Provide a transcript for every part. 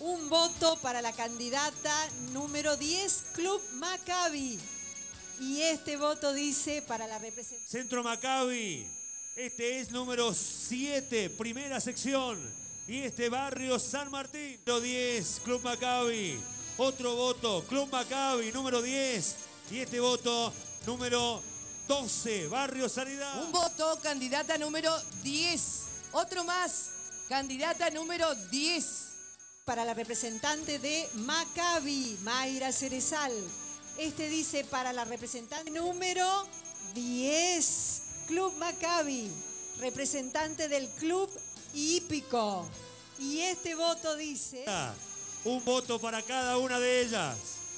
Un voto para la candidata número 10, Club Maccabi. Y este voto dice para la representación. Centro Maccabi. Este es número 7, primera sección. Y este barrio San Martín. Número 10, Club Maccabi. Otro voto, Club Maccabi, número 10. Y este voto, número 12, Barrio Sanidad. Un voto, candidata número 10. Otro más, candidata número 10. Para la representante de Maccabi, Mayra Cerezal. Este dice para la representante número 10, Club Maccabi, representante del Club Hípico. Y este voto dice... Un voto para cada una de ellas.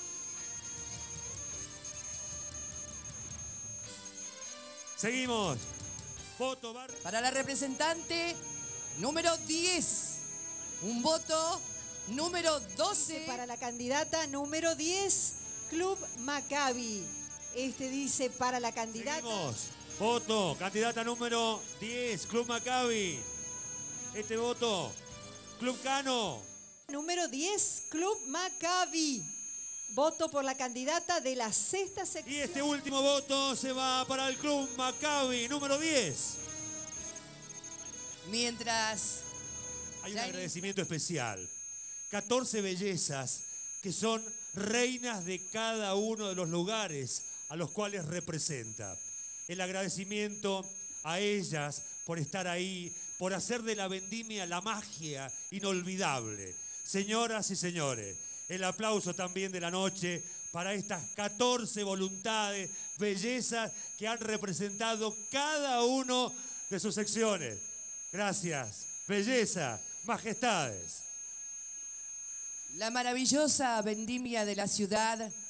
Seguimos. Voto para la representante número 10. Un voto número 12. Para la candidata número 10, Club Maccabi. Este dice para la candidata... Seguimos. Voto, candidata número 10, Club Maccabi. Este voto, Club Cano. Número 10, Club Maccabi. Voto por la candidata de la sexta sección. Y este último voto se va para el Club Maccabi, número 10. Mientras... Hay un agradecimiento especial. 14 bellezas que son reinas de cada uno de los lugares a los cuales representa. El agradecimiento a ellas por estar ahí, por hacer de la vendimia la magia inolvidable. Señoras y señores, el aplauso también de la noche para estas 14 voluntades, bellezas que han representado cada uno de sus secciones. Gracias, belleza, majestades. La maravillosa vendimia de la ciudad